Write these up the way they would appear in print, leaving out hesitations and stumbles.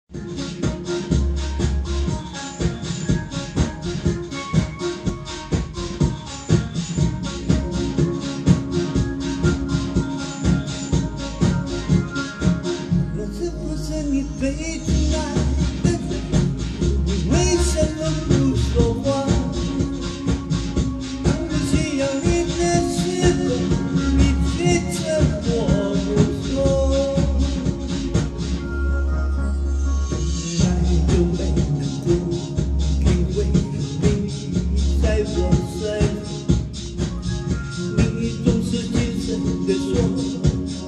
我是不是你最亲爱的人？你为什么不说话？当我需要你的时候，你却沉默不说。爱就没能过，因为你在我身边，你总是轻声地说。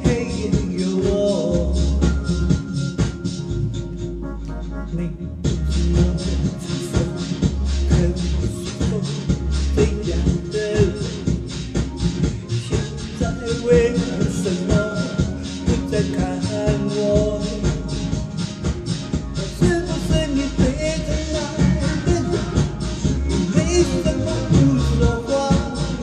你是我的自尊，可不是这样的人。现在为了什么不再看我？我是不是你最疼爱的人？你为什么不说话？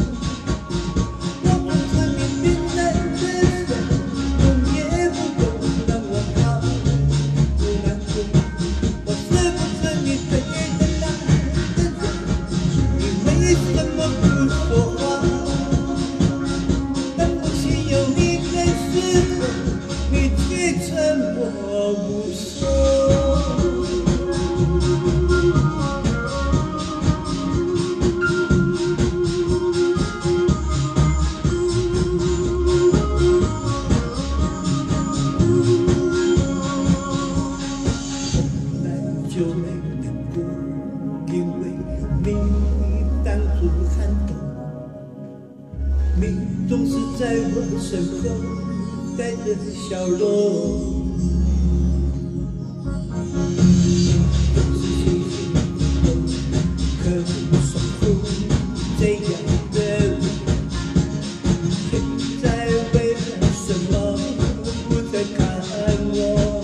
我不是你冰冷的手，懂也不懂让我好不难过。 为什么不说话？当我需要你的时候，你却沉默不说。从来就没难过，因为你。 当初寒冬，你总是在我身后带着笑容，总是细心的呵护守护这样的人。现在为了什么不再看我？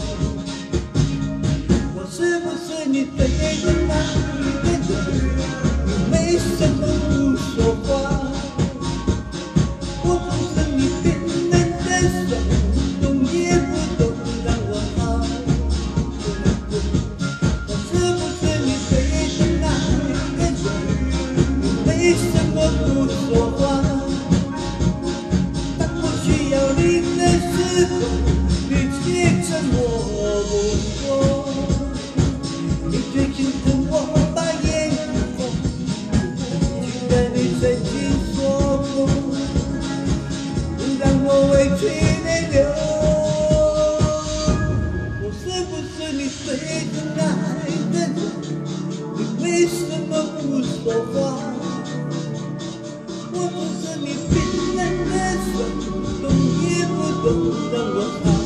我是不是你最疼爱的人？ 为什么不说话？我不是你冰冷的手，懂也不懂让我好不难过。我是不是你最疼爱的人？你为什么不说话？当我需要你的时候，你却沉默不说。你最心疼我把眼睛缝。 你曾经说过，让我委屈泪流。我是不是你最疼爱的人？你为什么不说话？我不是你冰冷的手，懂也不懂让我好。